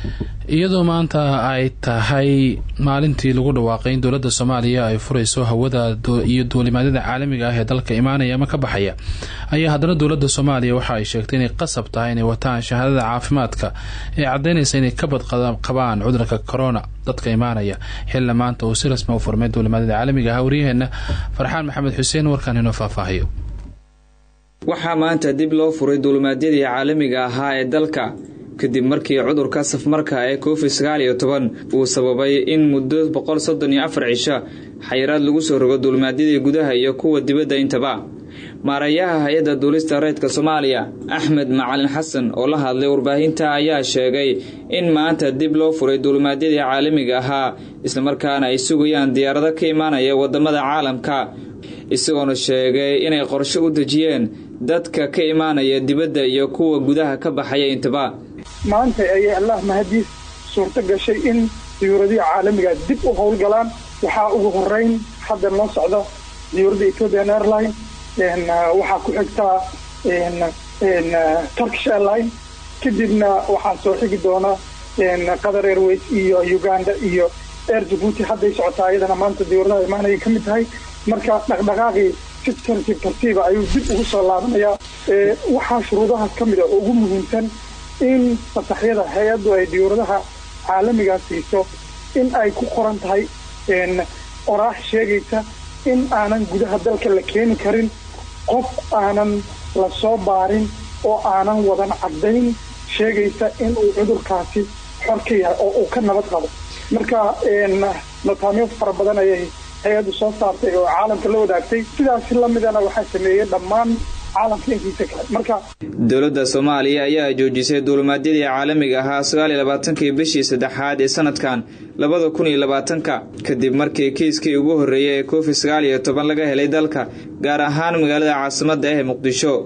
iyadoo maanta ay tahay maalintii lagu dhawaaqay in dowladda Soomaaliya ay furayso hawada iyo duulimaadada caalamiga ah ee dalka imaanaya ama ka baxaya ayaa haddana dowladda Soomaaliya waxa ay sheegtay inay qasab tahay inay wataan shahaadada caafimaadka ee cadeynaysa inay ka badqabaan cudurka corona dadka imaanaya xilli maanta uu si rasmi u furmay duulimaadada caalamiga ah. Wariyaheena Farxaan Maxamed Xuseen warkan inoo faahfaahiyo. waxaa maanta dib loo furay duulimaadada caalamiga ah ee dalka kadib markii cudurka safmarka ee COVID-19 uu sababay in muddo 134 cisho xayiraad lagu soo rogo duulimaadada gudaha iyo kuwa dibadda intaba. maarayaha hay'adda duulista rayidka Soomaaliya Axmed Macalin Xasan oo la hadlay warbaahinta ayaa sheegay in maanta dib loo furay duulimaadada caalamiga ah isla markaana ay sugayaan diyaarado ka imaanaya wadamada caalamka, isagoona sheegay inay qorshe u dejiyeen dadka ka imaanaya dibadda iyo kuwa gudaha ka baxaya intaba. maanta ay Allah mahadiis suurta gashay in diyaaradii caalamiga dib u howlgalaan. waxaa ugu horeyn hadda noo socda diyaaradda Ethiopian Airlines waxaa ku xigta Turkish Airlines, kadibna waxaa soo xigi doona Qatar Airways iyo Uganda iyo Air Djibouti. hadday socotaa iyadana maanta diyaaradda imaanaya ka mid tahay. marka dhaqdhaqaaqii si tartiib ayuu dib ugu soo laabanayaa. waxaa shuruudaha ka mid ah oo ugu muhiimsan in fasaxyada hay'addu ay diyaaradaha caalamiga siiso in ay ku qoran tahay qoraax sheegaysa in aanan gudaha dalka la keeni karin qof aanan la soo baarin oo aanan wadan cadayn sheegaysa in uu cudurkaasi xor ka yahay oo uu ka nabad qabo. marka nataamiyo fara badan ayay hay'addu soo saartay oo caalamka la wadaagtay. sidaas la midana waxaa sameeyay dhammaan caalamka intiisa kale. marka dowladda Soomaaliya ayaa joojisay duulimaadada caalamiga ah 29 bishii saddexaad ee sanadkan 2020 kadib markii kiiskii ugu horeeyay ee COVID-19 laga helay dalka, gaar ahaan magaalada caasimadda ee Muqdisho.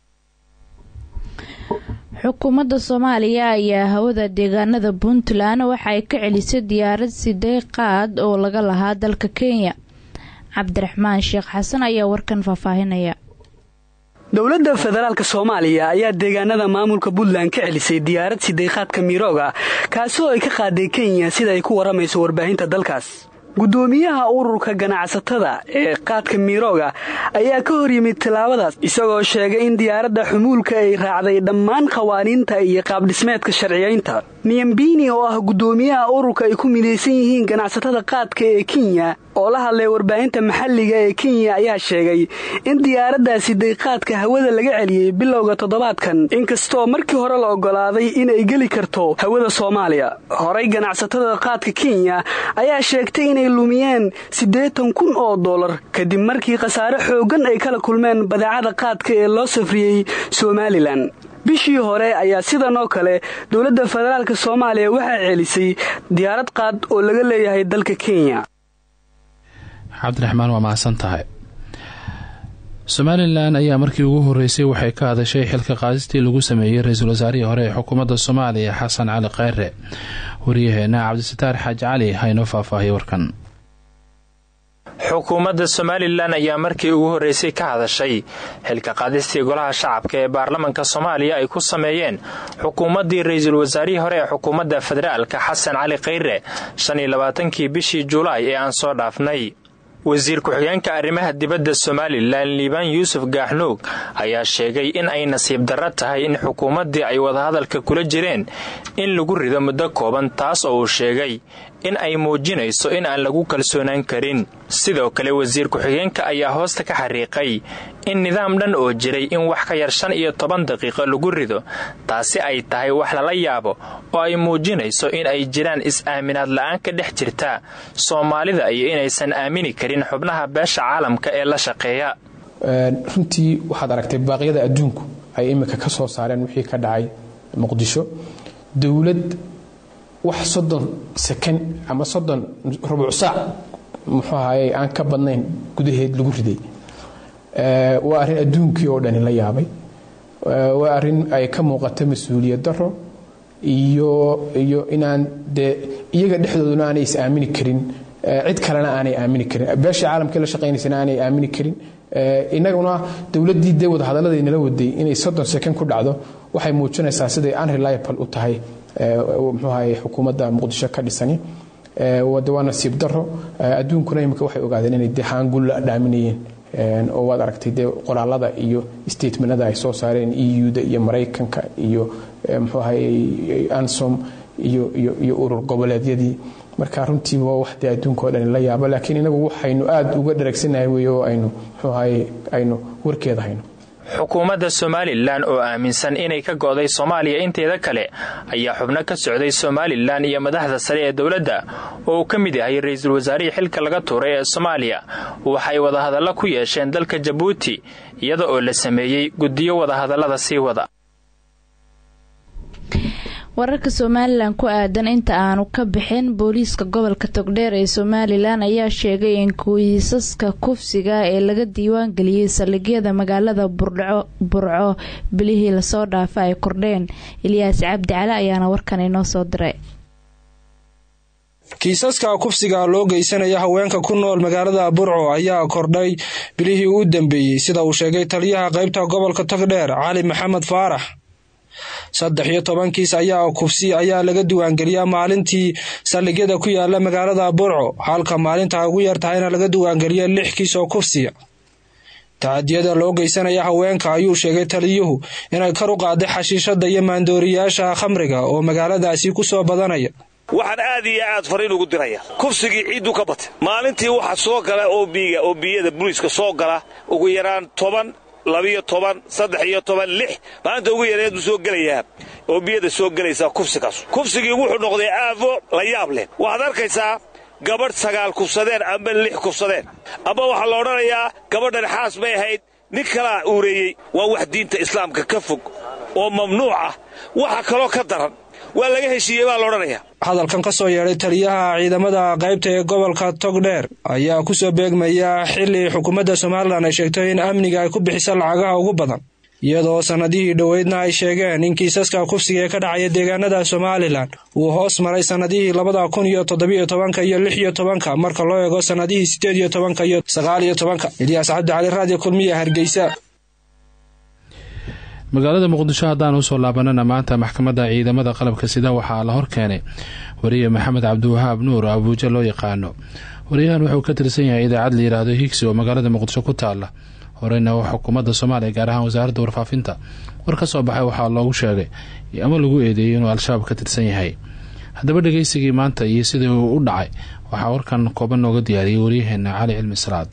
xukuumadda Soomaaliya ayaa hawada deegaanada Puntland waxa ay ka celisay diyaarad sideeqaad oo laga lahaa dalka Kenya. Cabdiraxmaan Sheekh Xasan ayaa warkan faahfaahinaya. dowladda federaalka Soomaaliya ayaa deegaanada maamulka Puntland ka celisay diyaarad sideeqaadka Mirooga kaasoo ay ka qaaday Kenya sida ay ku waramayso warbaahinta dalkaas. gudoomiyaha ururka ganacsatada ee qaadka Mirooga ayaa ka hor yimid tilaabadaas isagoo sheegay in diyaaradda xumuulka ay raacday dhammaan qawaaniinta iyo qaab dhismeedka sharciyeynta. Niambini oo ah gudoomiyaha ururka ay ku mideysan yihiin ganacsatada qaadka ee Kenya oo la hadlay warbaahinta maxalliga ee Kenya ayaa sheegay in diyaaraddaasi deeqaadka hawada laga celiyay bilowga toddobaadkan, inkastoo markii hore la ogolaaday in ay geli karto hawada Soomaaliya. Horay ganacsatada qaadka Kenya ayaa sheegtay inay lumiyeen $80,000 kadib markii khasaare xoogan ay kala kulmeen badeecada qaadka ee loo safriyay Somaliland. bishii hore ayaa sidan oo kale dowladda federaalka Soomaaliya waxay celisay diyaarad qaad oo laga leeyahay dalka Kenya. Cabdiraxmaan waa mahadsan tahay. Somaliland ayaa markii ugu horeysay waxay ka hadashay xilka qaadistii lagu sameeyay ra'iisul wasaarihii hore ee xukuumadda Soomaaliya Xasan Cali Khayre. wariyaheena Cabdisataar Xaaj Cali hayno faahfaahiyay warkan. xukuumadda Somaliland ayaa markii ugu horeysay ka hadashay xilka qaadistii golaha shacabka ee baarlamaanka Soomaaliya ay ku sameeyeen xukuumaddii ra'iisul wasaarihii hore ee xukuumadda federaalka Xasan Cali Khayre 25 bishii Juulaay ee aan soo dhaafnay. wasiir ku-xigeenka arrimaha dibadda Somaliland Liibaan Yuusuf Gaaxnuug ayaa sheegay in ay nasiib darro tahay in xukuumaddii ay wadahadalka kula jireen in lagu rido muddo kooban, taas oo uu sheegay in ay muujinayso in aan lagu kalsoonaan karin. sidoo kale wasiir ku-xigeenka ayaa hoosta ka xariiqay in nidaam dhan oo jiray in wax ka yar 15 daqiiqo lagu rido taasi ay tahay wax lala yaabo oo ay muujinayso in ay jiraan is-aaminaad la'aan ka dhex jirta Soomaalida iyo inaysan aamini karin xubnaha beesha caalamka ee la shaqeeya. runtii waxaad aragtay baaqyada adduunku ay imika ka soo saareen wixii ka dhacay Muqdisho. dawlad wax 30 second ama 30 rubuc saac muxuu ahaayay aan ka badnayn gudaheed lagu riday. waa arrin adduunkii oo dhan la yaabay. waa arrin ay ka muuqato mas'uuliyad darro iyo inaan iyaga dhexdooduna aanay is aamini karin, cid kalena aanay aamini karin, beesha caalamka la shaqeynaysa aanay aamini karin. inaguna dawladii wada hadalladii nala waday inay 30 second ku dhacdo waxay muujinaysaa sida unreliable u tahay muxuu ahaayey xukuumadda muqdisho ka dhisani waa nasiib daro adduunkuna imika waxay ogaadeen inay dee haangul la dhaaminayeen oo waad aragtay dee qoraalada iyo statementada ay soo saareen EU-da iyo Mareykanka iyo muxuu ahaayey ANSOM iyo urur goboleedyadii marka runtii waa wax dee adduunka oo dhan la yaabo laakiin inagu waxaynu aad uga dhareegsanahay weeyo aynu muxuu ahaayey aynu warkeeda hayno xukuumadda Somaliland oo aaminsan inay ka go'day Soomaaliya inteeda kale ayaa xubno ka socday Somaliland iyo madaxda sare ee dawladda oo ka mid yahay ra'iisul wasaare xilka laga tuuray ee Soomaaliya waxay wada hadallo ku yeesheen dalka Djibouti iyada oo la sameeyay guddiyo wada hadallada sii wada wararka Somaliland ku aadan inta aanu ka bixin booliiska gobolka Togdheer ee Somaliland ayaa sheegay in kiisaska kufsiga ee laga diiwaan galiyay saldhigyada magaalada Burco bilihii la soo dhaafay ay kordheen Ilyas Cabdi Cali ayaana warkan inoo soo diray kiisaska kufsiga loo geysanaya haweenka ku nool magaalada Burco ayaa kordhay bilihii u dambeeyay sida uu sheegay taliyaha qaybta gobolka Togdheer Cali Maxamed Faarax 13 kiis ayaa kufsi ayaa laga diiwaan galiyaa maalintii saldhigyada ku yaala magaalada Burco halka maalinta ugu yartahayna laga diiwaan galiyaa 6 kiis oo kufsiya taadiyada loo geysanaya haweenka ayuu sheegay taliyuhu inay kar u qaaday xashiishada iyo maandooriyaasha khamriga oo magaaladaasi ku soo badanaya waxaan aad iyo aad fariin ugu diraya kufsigii ciidu ka batay maalintii waxa soo gala oo biyada booliiska soo gala ugu yaraan 10 12 13 maanta ugu yareed soo galayaa oo biyada soo galaysa kufsigii wuxuu noqday aafo la yaab leh waxaad arkaysaa gabadh 9 kufsadeen ama 6 kufsadeen ama waxa la oranayaa gabadhan xaas bay ahayd nin kala uureeyay waa wax diinta islaamka ka fog oo mamnuuc ah waxa kale ka daran waa laga heshiiyay baa la oranayaa hadalkan ka soo yeeray taliyaha ciidamada qaybta ee gobolka Togdheer ayaa ku soo beegmaya xilli xukuumadda Somaliland ay sheegtay in amniga ay ku bixiso lacagaha ugu badan iyadoo sanadihii dhaweydna ay sheegeen in kiisaska kufsiga ka dhacaya deegaanada Somaliland uu hoos maray sanadihii 2017 iyo 16 marka loo eego sanadihii 18 iyo 19 Ilyas Cabdi Cali Radio Kulmiye Hargeysa magaalada Muqdisho hadaan u soo laabanana maanta maxkamadda ciidamada qalabka sida waxaa la hor keenay wariye Maxamed Cabdiwahaab Nuur Abuuja loo yaqaano wariyahan wuxuu ka tirsan yahay idaacad la yiraahdo Higsi oo magaalada Muqdisho ku taala horeyna xukuumadda Soomaaliya gaar ahaan wasaaradda warfaafinta war ka soo baxay waxaa loogu sheegay ama lagu eedeeyay inuu al-shabaab ka tirsan yahay haddaba dhageysigii maanta iyo sidii uu u dhacay waxaa warkan kooban nooga diyaariyay wariyaheena Cali Cilmi Salaad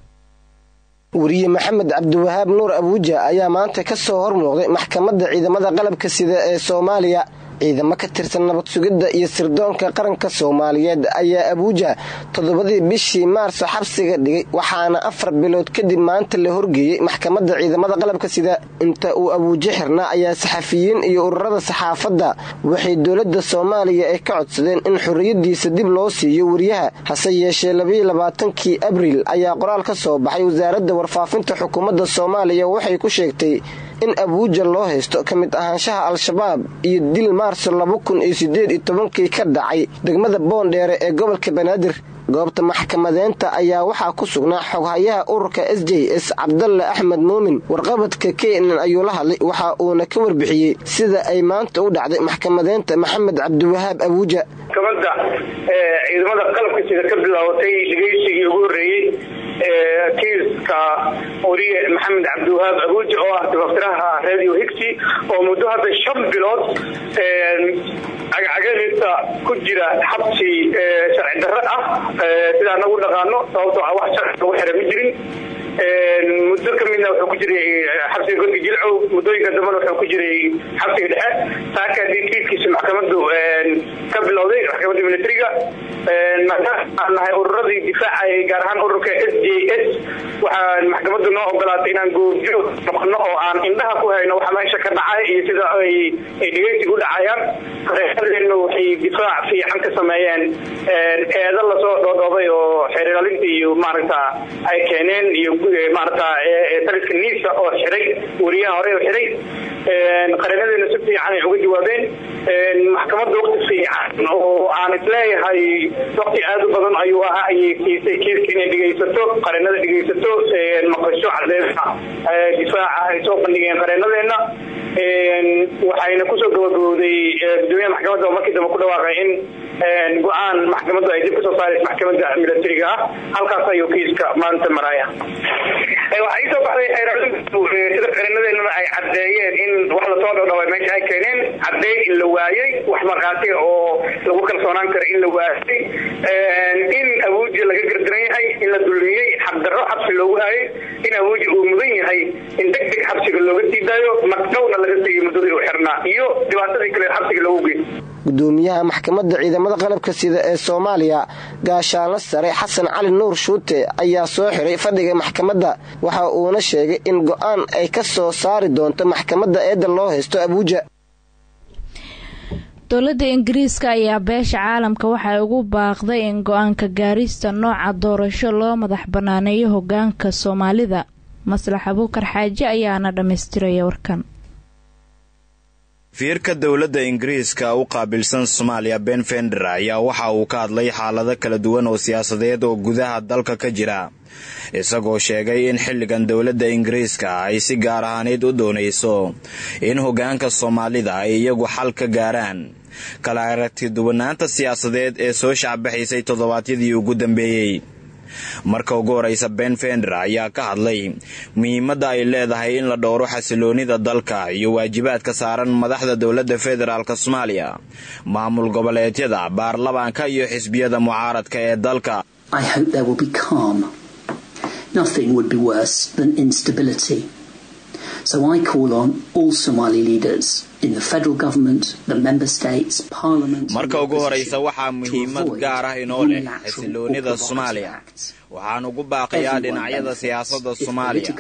wariye Maxamed Cabdiwahaab Nuur Abuuja ayaa maanta ka soo hormuuqday maxkamadda ciidamada qalabka sida ee Soomaaliya ciidamo ka tirsan nabad sugidda iyo sirdoonka qaranka Soomaaliyeed ayaa Abuuja 7 bishii Maarso xabsiga dhigay waxaana 4 bilood kadib maanta la horgeeyay maxkamadda ciidamada qalabka sida inta uu Abuuja xirna ayaa saxafiyiin iyo ururada saxaafadda waxay dawladda Soomaaliya ay ka codsadeen in xorriyadiisa dib loo siiyo wariyaha hase yeeshee 22 Abriil ayaa qoraal ka soo baxay wasaaradda warfaafinta xukuumadda Soomaaliya waxay ku sheegtay in Abuuja loo haysto kamid ahaanshaha al-shabaab iyo dil Maarso 2018 ka dhacay degmada Boondheere ee gobolka Banaadir goobta maxkamadeenta ayaa waxaa ku sugnaa xoghayaha ururka SJS Cabdulla Axmed Muumin warqabadka Keenan ayuu la hadlay waxa uuna ka warbixiyay sida ay maanta u dhacday maxkamadeenta Maxamed Cabdiwahaab Abuuja maxkamadda ciidamada qalabka sida ka bilowday dhageysigii ugu horeeyay kiiska wariye Maxamed Cabdiwahaab Abuuja oo ah tababaraha Radio Higsi oo muddo hadda 5 bilood cagacagadiisa ku jira xabsi sharci darro ah sida anagu dhaqaano sababtoo ah wax sharci lagu xiray ma jirin muddo kamidna wuxuu ku jiray xabsiga godka Jilcow muddooyinka dambana wuxuu ku jiray xabsiga dhexe saakadii kiiskiisa maxkamaddu ka bilowday maxkamadda militariga nahay ururadii difaacay gaar ahaan ururka SJS waxaan maxkamaddu noo ogolaatay inaan goobjoog noqono oo aan indhaha ku hayno waxa meesha ka dhacay iyo sida ay dhageysigu dhacayaan qareexadeennu waxay difaac fiican ka sameeyeen eedo la soo dhoodhoobay oo xeeralinta iyo maaragta ay keeneen iyo maaragta taliska niisa oo xiray wariyaha hore oo xiray qareexadeennu si fiican ay uga jawaabeen maxkamadda waqti fiican oo aan isleeyahay waqti aad u badan ayuu ahaa ayay kiisay kiiska inay dhegeysato qareennada dhegeysato maqasho cadeynta difaaca ay soo bandhigeen qareennadeena waxayna kusoo gabagabowday gudoomiyaha maxkamadda oo markii dambe ku dhawaaqay in go-aan maxkamaddu ay dib kusoo saaraysa maxkamadda milatariga ah. halkaas ayuu kiiska maanta maraya. waxaa ii soo baxday sida qarinadeennana ay caddeeyeen in wax lasoo dhowdhaway meesha ay keeneen caddeyn in la waayey, wax markhaati oo lagu kalsoonaan karo in la waayey, in abuuji laga gardaran yahay, in la dulmiyey, xaqdarro xabsi loogu hayay, in abuuji uu mudan yahay in deg deg xabsiga looga sii daayo, magdhowna laga siiyey muddadii u xirnaa iyo dhibaatadii kale xabsiga loogu geeyey. gudoomiyaha maxkamadda ciidamada qalabka sida ee Soomaaliya gaashaanle sare Xasan Cali Nuur Shuute ayaa soo xiray fadhiga maxkamadda waxa uuna sheegay in go'aan ay ka soo saari doonto maxkamadda eedda loo haysto Abuuja. dowladda Ingiriiska ayaa beesha caalamka waxay ugu baaqday in go'aanka gaarista nooca doorasho loo madax banaaneeyo hoggaanka Soomaalida. Maslax Abuukar Xaaji ayaana dhameystiraya warkan. fiirka dowladda Ingiriiska u qaabilsan Soomaaliya Ben Fender ayaa waxa uu ka hadlay xaalado kala duwan oo siyaasadeed oo gudaha dalka ka jira, isagoo sheegay in xilligan dowladda Ingiriiska ay si gaar ahaaneed u doonayso in hoggaanka Soomaalida ay iyagu xal ka gaaraan kala aragti duwanaanta siyaasadeed ee soo shacbaxaysay toddobaadyadii ugu dambeeyay. marka ugu horeysa Ben Fender ayaa ka hadlay muhiimadda ay leedahay in la dhowro xasiloonida dalka iyo waajibaadka saaran madaxda dowladda federaalka Soomaaliya, maamul goboleedyada, baarlamaanka iyo xisbiyada mucaaradka ee dalka. I hope there will be calm. Nothing would be worse than instability. So I call on all Somali leaders in the federal government, the member states, parliament. marka ugu horeysa waxaa muhiimad gaar ah inoo leh xasiloonida Soomaaliya. waxaan ugu baaqayaa dhinacyada siyaasadda Soomaaliya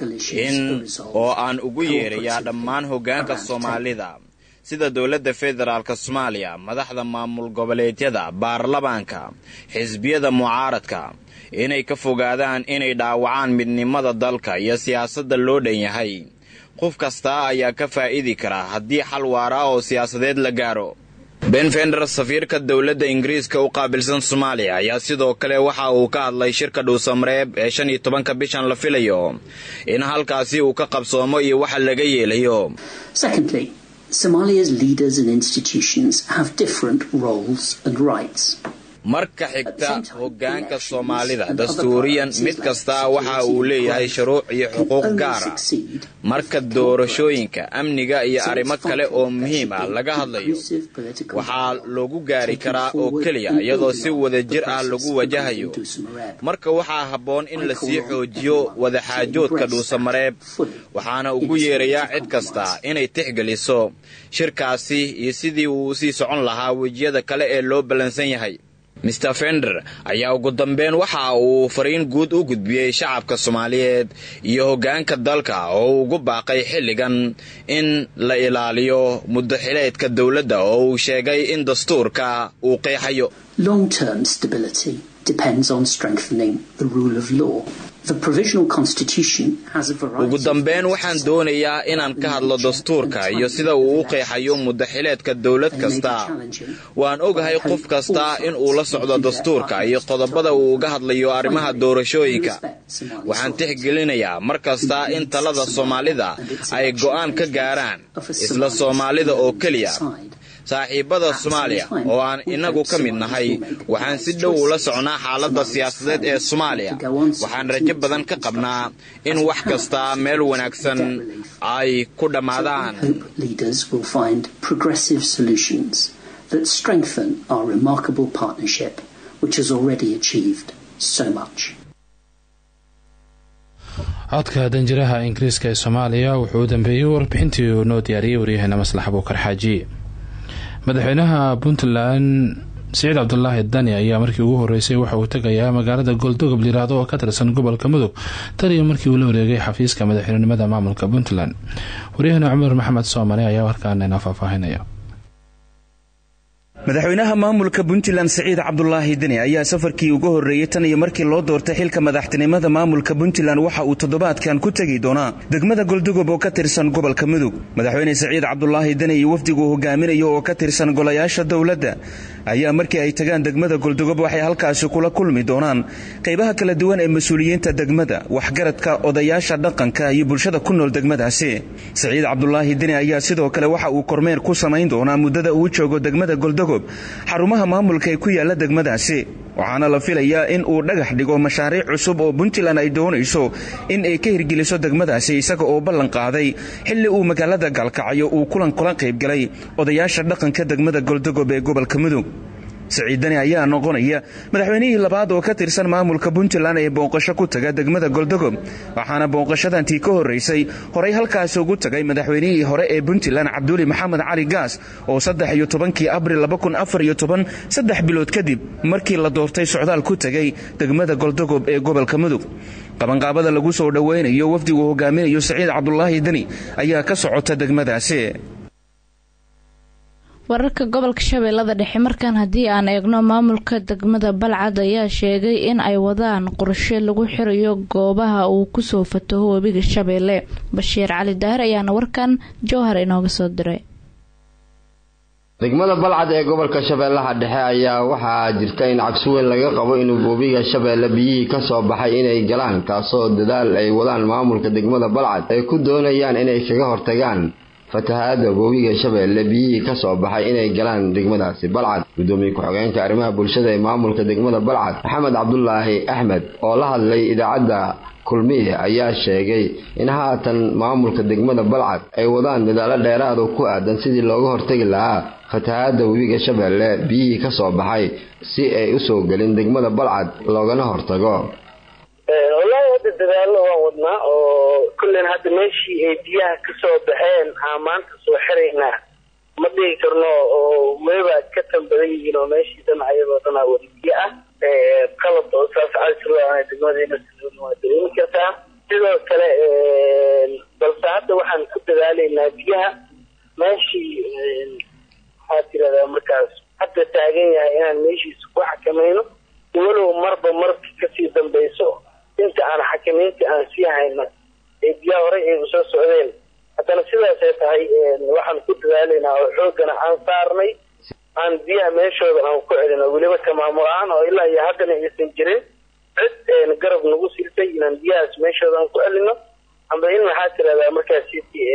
oo aan ugu yeerayaa dhammaan hoggaanka Soomaalida sida dowladda federaalka Soomaaliya, madaxda maamul goboleedyada, baarlamaanka, xisbiyada mucaaradka inay ka fogaadaan inay dhaawacaan midnimada dalka iyo siyaasadda loo dhan yahay. qof kasta ayaa ka faa'iidi kara haddii xal waara oo siyaasadeed la gaaro. Ben Fender, safiirka dowladda Ingiriiska u qaabilsan Soomaaliya, ayaa sidoo kale waxa uu ka hadlay shirka Dhuusamareeb ee 15 bishan la filayo in halkaasi uu ka qabsoomo iyo waxa laga yeelayo. Secondly, Somalia's leaders and institutions have different roles and rights. marka xigta hoggaanka Soomaalida dastuuriyan mid kasta waxa uu leeyahay shuruuc iyo xuquuq gaar ah. marka doorashooyinka, amniga iyo arrimo kale oo muhiim ah laga hadlayo, waxaa lagu gaari karaa oo kaliya iyadoo si wadajir ah lagu wajahayo. marka waxaa habboon in la sii xoojiyo wadaxaajoodka Dhuusamareeb, waxaana ugu yeerayaa cid kasta inay tixgeliso shirkaasi iyo sidii uu sii socon lahaa wejiyada kale ee loo balansan yahay. Mr. Fender ayaa ugu dambeyn waxa uu fariin guud u gudbiyay shacabka Soomaaliyeed iyo hoggaanka dalka oo ugu baaqay xilligan in la ilaaliyo muddo xileedka dowladda oo uu sheegay in dastuurka uu qeexayo. Long-term stability depends on strengthening the rule of law. The provisional constitution has a variety. ugu dambeyn waxaan doonayaa inaan ka hadlo dastuurka iyo sida uu u qeexayo muddo xileedka dowlad kasta. waan ogahay qof kasta in uu la socdo dastuurka iyo qodobada uu uga hadlayo arrimaha doorashooyinka. waxaan tixgelinayaa mar kasta in talada Soomaalida ay go'aan ka gaaraan isla Soomaalida oo kaliya. saaxiibada Soomaaliya oo aan inagu ka mid nahay waxaan si dhow ula soconaa xaaladda siyaasadeed ee Soomaaliya. waxaan rajo badan ka qabnaa in wax kasta meel wanaagsan ay ku dhamaadaan. Leaders will find progressive solutions that strengthen our remarkable partnership which has already achieved so much. codka danjiraha Ingiriiska ee Soomaaliya wuxuu dambeeyay warbixintii uu noo diyaariyay wariyahana Maslax Abuukar Xaaji. madaxweynaha Puntland Siciid Cabdullaahi Dani ayaa markii ugu horeysay waxa uu tagayaa magaalada Gooldogob liiraado oo ka tirsan gobolka Mudug tan iyo markii uu la wareegay xafiiska madaxweynenimada maamulka Puntland. wariyahana Cumar Maxamed Soomali ayaa warkaana faahfaahinaya. madaxweynaha maamulka Puntland Siciid Cabdullaahi Dani ayaa safarkii ugu horeeyay tan iyo markii loo doortay xilka madaxtinimada maamulka Puntland waxa uu toddobaadkan ku tagi doonaa degmada Gooldogob oo ka tirsan gobolka Mudug. madaxweyne Siciid Cabdullaahi Dani iyo wafdigu hogaaminayo oo ka tirsan golayaasha dawladda ayaa markii ay tagaan degmada goldogob waxay halkaasi kula kulmi doonaan qaybaha kala duwan ee mas-uuliyiinta degmada, waxgaradka, odayaasha dhaqanka iyo bulshada ku nool degmadaasi. Siciid Cabdulaahi Deni ayaa sidoo kale waxa uu kormeer ku samayn doonaa muddada uu joogo degmada goldogob xarumaha maamulka ee ku yaala degmadaasi, waxaana la filayaa in uu dhagax dhigo mashaariic cusub oo Puntland ay doonayso in ay ka hirgeliso degmadaasi, isaga oo ballan qaaday xilli uu magaalada Gaalkacyo uu kulan kula qayb galay odayaasha dhaqanka degmada goldogob ee gobolka Mudug. Siciid Deni ayaa noqonaya madaxweynihii labaad oo ka tirsan maamulka Puntland ee booqasho ku taga degmada goldogob, waxaana booqashadantii ka horeysay horay halkaas ugu tagay madaxweynihii hore ee Puntland Cabduli Maxamed Cali Gaas oo 13 Abriil 2014 3 bilood kadib markii la doortay socdaal ku tagay degmada goldogob ee gobolka Mudug. qabanqaabada lagu soo dhaweynayo wafdigu hogaaminayo Siciid Cabdulaahi Deni ayaa ka socota degmadaasi. wararka gobolka Shabeellada Dhexe markaan haddii aan eegno, maamulka degmada Balcad ayaa sheegay in ay wadaan qorshe lagu xirayo goobaha uu ku soo fataho webiga Shabeelle. Bashiir Cali Daahir ayaana warkan Jowhar inooga soo diray. degmada Balcad ee gobolka Shabeellaha Dhexe ayaa waxaa jirta in cabsi weyn laga qabo in webiga Shabeelle biyihii ka soo baxay inay galaan, taasoo dadaal ay wadaan maamulka degmada Balcad ay ku doonayaan inay kaga hortagaan fatahaada webiga Shabeelle biyihii ka soo baxay inay galaan degmadaasi Balcad. Gudoomiye ku-xigeenka arrimaha bulshada ee maamulka degmada Balcad Maxamed Cabdulaahi Axmed oo la hadlay idaacadda Kulmiye ayaa sheegay in haatan maamulka degmada Balcad ay wadaan dadaalo dheeraad oo ku aadan sidii looga hortagi lahaa fatahaada webiga Shabeelle biyihii ka soo baxay si ay u soo galin degmada Balcad loogana hortago. والله هذا الدلال هو ودنا وكلنا هذا ماشي بيها كسو بحين عامانت سو حرينا ما دي كرنو وميبا كتن بدينا ماشي دمع يبطنا وريبيا قلب وصاف عشرة عن تقمدين السجون وادرين كتا تدو كلا بلساعد وحن كنت ذالي نابيها ماشي حاتي لذا مركز حتى تاقينها يعني ماشي سكوحة كمينو ولو مرض كثير دنبيسو انت انا حكمينتي انا فيها هنا بيا وري سو سودين حتى سيده سيتahay waxaan ku dadaalnaa oo xoogana aan saarnay aan biya meeshooda aan ku celino waliba kamaamuraan oo ilaa iyo hadana aysan jirin cid garab nagu siltay inaan biyaas meeshooda aan ku celino amba in waxa tirada markaas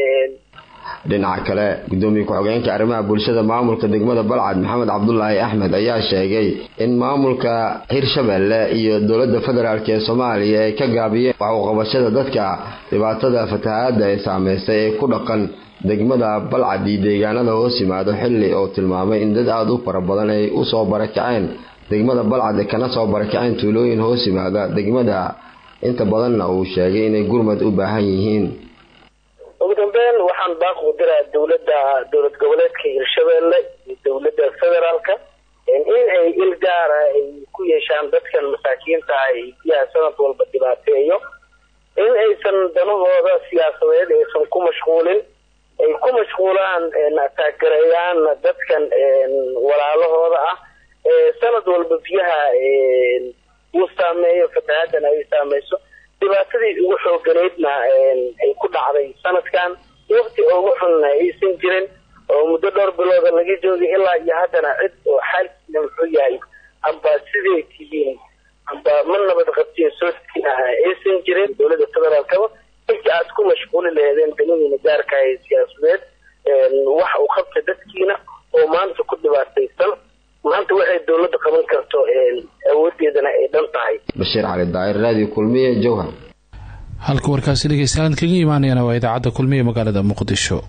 dhinaca kale gudoomiye ku-xigeenka arrimaha bulshada maamulka degmada Balcad Maxamed Cabdulaahi Axmed ayaa sheegay in maamulka Hirshabeelle iyo dowladda federaalka ee Soomaaliya ay ka gaabiyeen wax u qabashada dadka dhibaatada fatahaada ay saameysay ee ku dhaqan degmada Balcad iyo deegaanada hoos yimaado, xilli oo tilmaamay in dad aad u fara badan ay u soo barakaceen degmada Balcad kana soo barakaceen tuulooyin hoos yimaada degmada, inta badanna uu sheegay inay gurmad u baahan yihiin. وقدامين وحن باقو درا دولة goboleedka Hirshabeelle iyo dowladda federaalka in ay ilgaar ay ku yeeshaan dadkan masaakiinta ay biyaha sanad walba dhibaateeyo, in aysan danahooda siyaasadeed aysan ku mashquulin, ay ku mashquulaan taageerayaan dadkan walaalahooda ah sanad walba biyaha uu saameeyo fatahaadana ay saameyso. dhibaatadii ugu xooganeedna ay ku dhacday sanadkan waqti ugu xun aysan jirin oo muddo dhowr bilood laga joogay ilaa iyo haddana cid oo xaalkiisa muxuu yahay amba sidii tihiin amba man nabad qabtiin soo aysan jirin. dowladda federaalka intii aad ku mashquuli lahaydeen danihiina gaarka ah siyaasadeed wax uu qabta dadkiina oo maanta ku dhibaataysan, maanta waxay dowladda qaban karto awoodeedana ay dhan tahay. Bashiir Cali Daahir, Radio Kulmiye, Jowhar. halka warkaasi dhegeystayaal kaga imaanayana waa idaacadda Kulmiye magaalada Muqdisho.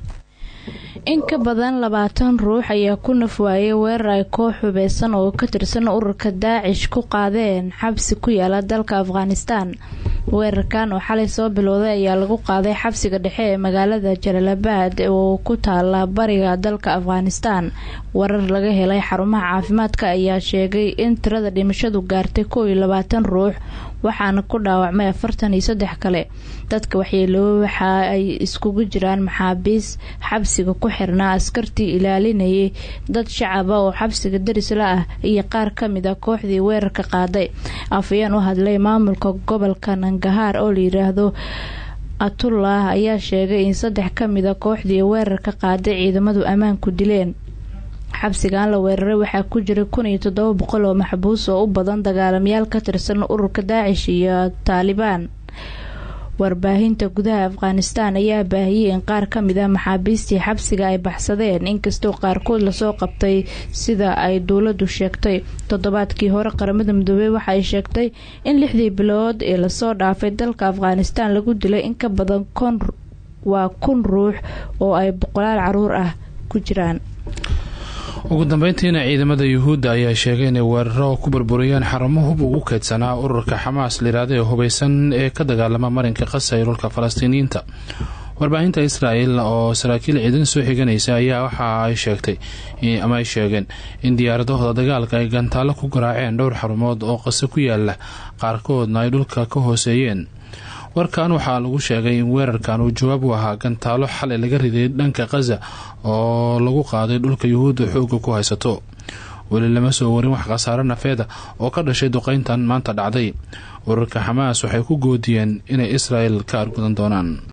in ka badan 20 ruux ayaa ku nafwaayay weerar ay koox hubeysan oo ka tirsan ururka Daacish ku qaadeen xabsi ku yaala dalka Afghanistan. weerarkan oo xalay soo bilowday ayaa lagu qaaday xabsiga dhexe ee magaalada Jalalabad oo ku taala bariga dalka Afghanistan. warar laga helay xarumaha caafimaadka ayaa sheegay in tirada dhimashadu gaartay 21 ruux waxaana ku dhaawacmay 43 kale. dadka waxyeelooba waxa ay iskugu jiraan maxaabiis xabsiga ku xirnaa, askartii ilaalinayay dad shacab oo xabsiga daris la ah iyo qaar kamid ah kooxdii weerarka qaaday. afayeen u hadlay maamulka gobolka Nangarhar oo la yiraahdo Atullah ayaa sheegay in 3 kamid ah kooxdii weerarka qaaday ciidamadu ammaanku dileen. xabsigan la weeraray waxaa ku jiray 1700 oo maxbuus oo u badan dagaalamayaal ka tirsan ururka Daacish iyo Taliban. warbaahinta gudaha Afghanistan ayaa baahiyay in qaar ka mid ah maxaabiistii xabsiga ay baxsadeen inkastoo qaarkood la soo qabtay sida ay dawladdu sheegtay. toddobaadkii hore qaramada midoobay waxa ay sheegtay in 6 bilood ee la soo dhaafay dalka Afghanistan lagu dilay in ka badan 1,000 ruux oo ay boqolaal caruur ah ku jiraan. ugu dambeyntiina ciidamada Yuhuudda ayaa sheegay inay weeraro ku burburiyeen xarumo hub ugu keedsanaa ururka Xamaas liiraday hubeysan ee ka dagaalama marinka Qasa ee dhulka Falastiiniyiinta. warbaahinta Israa'iil oo saraakiil ciidan soo xiganaysa ayaa waxa ay sheegeen in diyaaradahooda dagaalka ay gantaalo ku garaaceen dhowr xarumood oo Qasa ku yaala, qaarkoodna ay dhulka ka hooseeyeen. warkan waxaa lagu sheegay in weerarkan uu jawaab u ahaa gantaalo xalay laga riday dhanka Gaza oo lagu qaaday dhulka Yuhuudda xooga ku haysato. weli lama soo warin wax khasaare nafeed oo ka dhashay duqeyntan maanta dhacday. ururka Xamaas waxay ku goodiyeen inay Israa'iil ka argudan doonaan.